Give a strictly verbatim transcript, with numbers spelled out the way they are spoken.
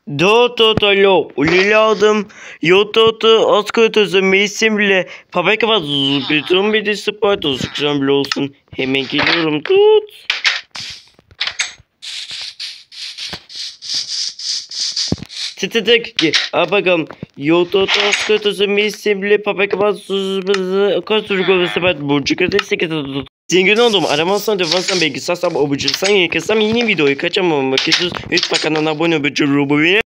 Дототоло улилядым, йотото askıtısı mevsimle paprika var. Bütün bir de spor tuzluksan bile olsun. Hemen geliyorum tut. Tıtıdık ki a bakalım yototo askıtısı mevsimle paprika var. Kaç çocuk olursa ben burcu kadar sekiz tut. Zengin oldum. Aramazsan defansan belki sassam obucu. Sen yakasam yeni videoyu kaçamam. Bakıyorsunuz. Lütfen kanalına abone olmayı.